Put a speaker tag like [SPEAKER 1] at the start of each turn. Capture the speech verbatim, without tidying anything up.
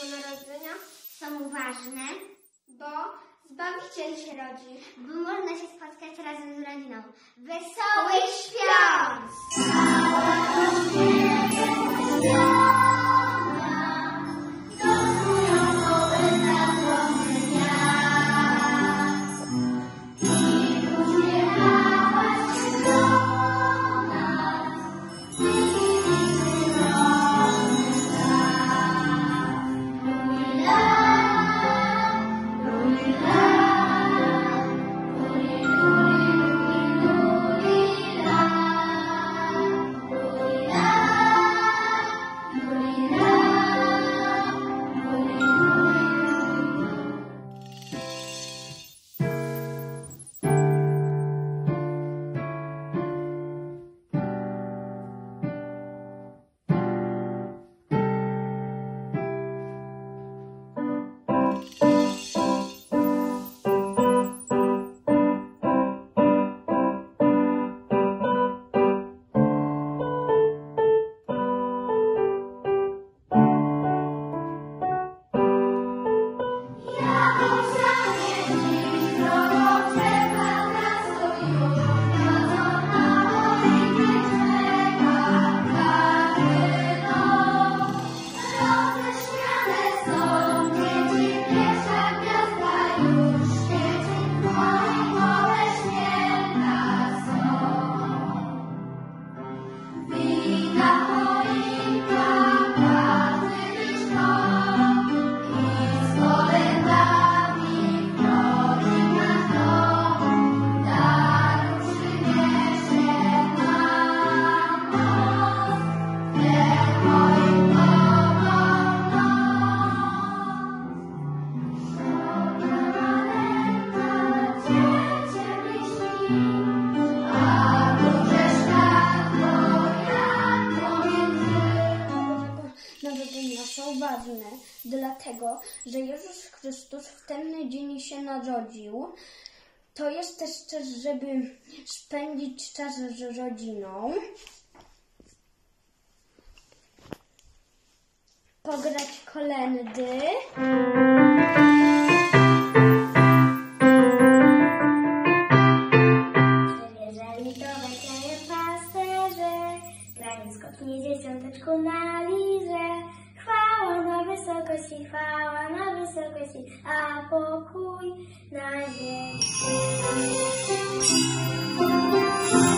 [SPEAKER 1] Bożego Narodzenia
[SPEAKER 2] są ważne,
[SPEAKER 1] bo Zbawiciel się rodzi,
[SPEAKER 2] bo można się spotkać razem z rodziną. Wesołych świąt!
[SPEAKER 1] Narodzenia są ważne, dlatego, że Jezus Chrystus w ten dzień się narodził. To jest też czas, żeby spędzić czas z rodziną, pograć kolędy.
[SPEAKER 2] Jeżeli to weklaje pasterze, grając kotnie dzieciąteczku na lirze. Chwała na wysokości, chwała na wysokości, a pokój na ziemi.